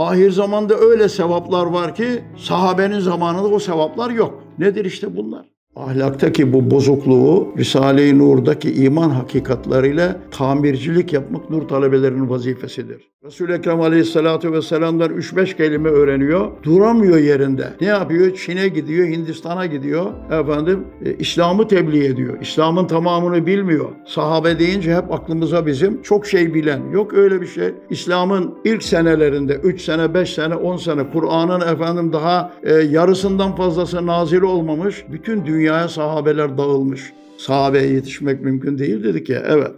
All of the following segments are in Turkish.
ahir zamanda öyle sevaplar var ki sahabenin zamanında o sevaplar yok. Nedir işte bunlar? Ahlaktaki bu bozukluğu Risale-i Nur'daki iman hakikatleriyle tamircilik yapmak nur talebelerinin vazifesidir. Resul-i Ekrem Aleyhisselatü Vesselam'dan 3-5 kelime öğreniyor. Duramıyor yerinde. Ne yapıyor? Çin'e gidiyor, Hindistan'a gidiyor. İslam'ı tebliğ ediyor. İslam'ın tamamını bilmiyor. Sahabe deyince hep aklımıza bizim çok şey bilen. Yok öyle bir şey. İslam'ın ilk senelerinde 3 sene, 5 sene, 10 sene Kur'an'ın daha yarısından fazlası nazil olmamış. Bütün dünyaya sahabeler dağılmış. Sahabeye yetişmek mümkün değil dedik ya. Evet.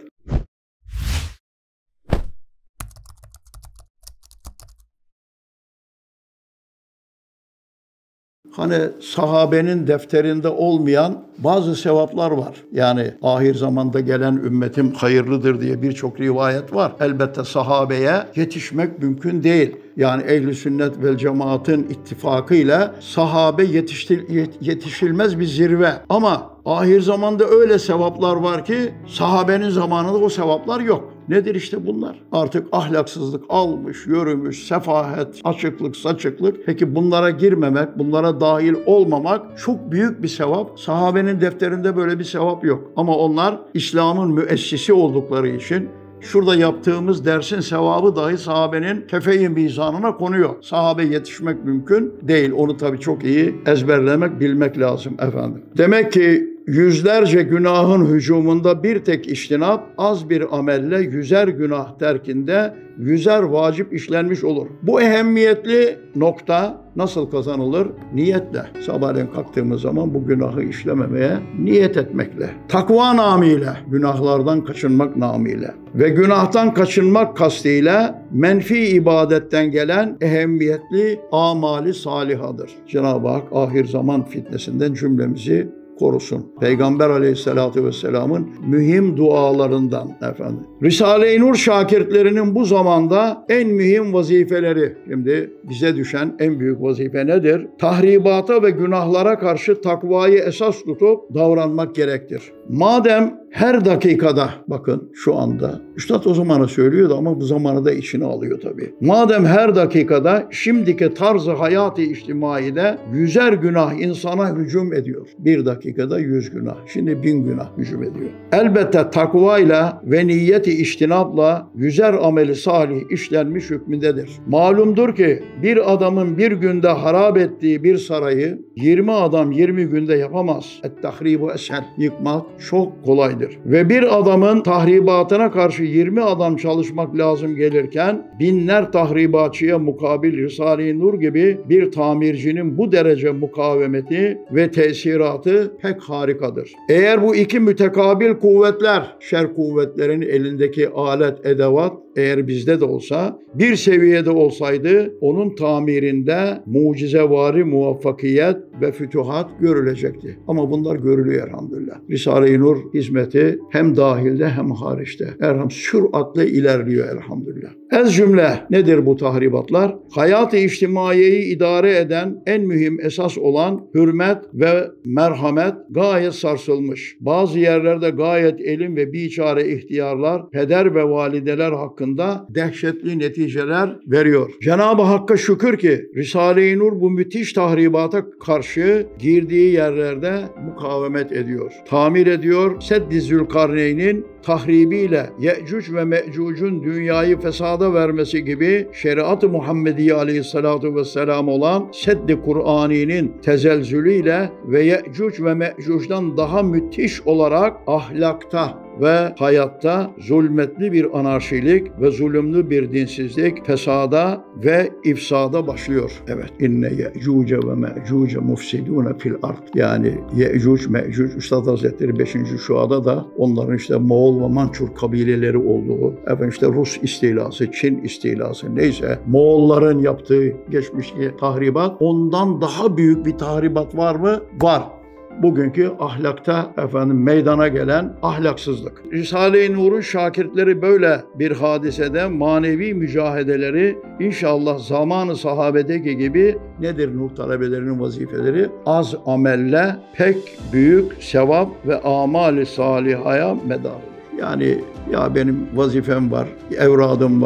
Hani sahabenin defterinde olmayan bazı sevaplar var. Yani ahir zamanda gelen ümmetim hayırlıdır diye birçok rivayet var. Elbette sahabeye yetişmek mümkün değil. Yani ehl-i sünnet vel cemaatın ittifakıyla sahabe yetişilmez bir zirve. Ama ahir zamanda öyle sevaplar var ki sahabenin zamanında o sevaplar yok. Nedir işte bunlar? Artık ahlaksızlık almış, yürümüş, sefahet, açıklık, saçıklık. Peki bunlara girmemek, bunlara dahil olmamak çok büyük bir sevap. Sahabenin defterinde böyle bir sevap yok. Ama onlar İslam'ın müessisi oldukları için şurada yaptığımız dersin sevabı dahi sahabenin kefe-i mizanına konuyor. Sahabe yetişmek mümkün değil. Onu tabii çok iyi ezberlemek, bilmek lazım efendim. Demek ki yüzlerce günahın hücumunda bir tek içtinap, az bir amelle yüzer günah terkinde yüzer vacip işlenmiş olur. Bu ehemmiyetli nokta nasıl kazanılır? Niyetle. Sabahleyin kalktığımız zaman bu günahı işlememeye niyet etmekle. Takva namıyla, günahlardan kaçınmak namıyla ve günahtan kaçınmak kastıyla menfi ibadetten gelen ehemmiyetli amali salihadır. Cenab-ı Hak ahir zaman fitnesinden cümlemizi korusun. Peygamber Aleyhisselatü Vesselam'ın mühim dualarından efendim. Risale-i Nur şakirtlerinin bu zamanda en mühim vazifeleri, şimdi bize düşen en büyük vazife nedir? Tahribata ve günahlara karşı takvayı esas tutup davranmak gerektir. Madem her dakikada, bakın şu anda, Üstad o zamanı söylüyordu ama bu zamanı da içine alıyor tabii. Madem her dakikada şimdiki tarzı hayatı içtimaide yüzer günah insana hücum ediyor. Bir dakikada 100 günah, şimdi 1000 günah hücum ediyor. Elbette takvayla ve niyeti içtinapla yüzer ameli salih işlenmiş hükmündedir. Malumdur ki bir adamın bir günde harap ettiği bir sarayı 20 adam 20 günde yapamaz. Et-tahribu eshel, yıkmak çok kolaydır. Ve bir adamın tahribatına karşı 20 adam çalışmak lazım gelirken binler tahribatçıya mukabil Risale-i Nur gibi bir tamircinin bu derece mukavemeti ve tesiratı pek harikadır. Eğer bu iki mütekabil kuvvetler, şer kuvvetlerin elindeki alet, edevat eğer bizde de olsa, bir seviyede olsaydı onun tamirinde mucizevari muvaffakiyet ve fütuhat görülecekti. Ama bunlar görülüyor elhamdülillah. Risale-i Nur hizmeti hem dahilde hem hariçte süratle ilerliyor elhamdülillah. Ez cümle nedir bu tahribatlar? Hayat-ı içtimaiyeyi idare eden en mühim esas olan hürmet ve merhamet gayet sarsılmış. Bazı yerlerde gayet elim ve biçare ihtiyarlar, peder ve valideler hakkında dehşetli neticeler veriyor. Cenab-ı Hakk'a şükür ki Risale-i Nur bu müthiş tahribata karşı girdiği yerlerde mukavemet ediyor. Tamir ediyor. Seddi Zülkarneyn'in tahribiyle Ye'cuc ve Me'cuc'un dünyayı fesada vermesi gibi şeriat-ı Muhammediye aleyhissalatu vesselam olan Seddi Kur'ani'nin tezelzülüyle ve Ye'cuc ve Me'cuc'dan daha müthiş olarak ahlakta ve hayatta zulmetli bir anarşilik ve zulümlü bir dinsizlik fesada ve ifsada başlıyor. Evet. İnne Ye'cuce ve Me'cuce mufsidune fil ard. Yani Ye'cuc, Me'cuc, Üstad Hazretleri 5. Şua'da da onların işte Moğol ve Mançur kabileleri olduğu, işte Rus istilası, Çin istilası neyse Moğolların yaptığı geçmişteki tahribat, ondan daha büyük bir tahribat var mı? Var. Bugünkü ahlakta meydana gelen ahlaksızlık. Risale-i Nur'un şakirtleri böyle bir hadisede manevi mücahedeleri inşallah zamanı sahabedeki gibi nedir nur talebelerinin vazifeleri? Az amelle pek büyük sevap ve amali salihaya medar olur. Yani ya benim vazifem var, evradım var,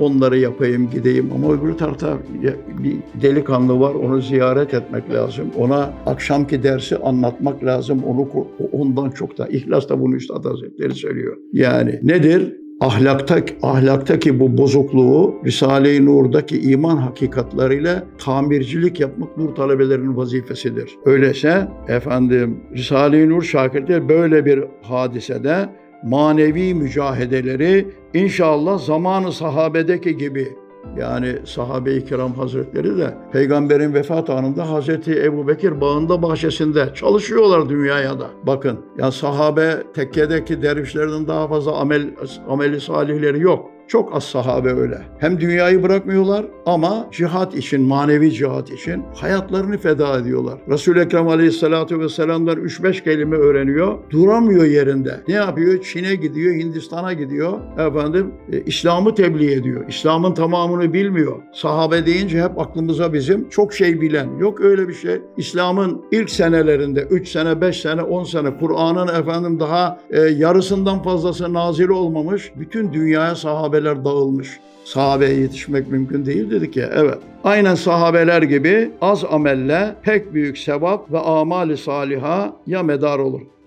onları yapayım, gideyim. Ama öbür tarafta bir delikanlı var, onu ziyaret etmek lazım. Ona akşamki dersi anlatmak lazım. Ondan çok da. İhlas da bunu Üstad Hazretleri söylüyor. Yani nedir? Ahlaktaki bu bozukluğu Risale-i Nur'daki iman hakikatleriyle tamircilik yapmak nur talebelerinin vazifesidir. Öyleyse Risale-i Nur şakirtleri böyle bir hadisede manevi mücahedeleri inşallah zamanı sahabedeki gibi, yani sahabe-i kiram hazretleri de peygamberin vefat anında Hazreti Ebubekir bağında bahçesinde çalışıyorlar dünyaya da. Bakın ya, sahabe tekkedeki dervişlerden daha fazla ameli salihleri yok. Çok az sahabe öyle. Hem dünyayı bırakmıyorlar ama cihat için, manevi cihat için hayatlarını feda ediyorlar. Resul-i Ekrem Aleyhisselatü Vesselam'dan 3-5 kelime öğreniyor. Duramıyor yerinde. Ne yapıyor? Çin'e gidiyor, Hindistan'a gidiyor. İslam'ı tebliğ ediyor. İslam'ın tamamını bilmiyor. Sahabe deyince hep aklımıza bizim çok şey bilen. Yok öyle bir şey. İslam'ın ilk senelerinde 3 sene, 5 sene, 10 sene Kur'an'ın daha yarısından fazlası nazil olmamış. Bütün dünyaya sahabeler dağılmış. Sahabeye yetişmek mümkün değil dedik ya. Evet. Aynen sahabeler gibi az amelle pek büyük sevap ve amali saliha ya medar olur.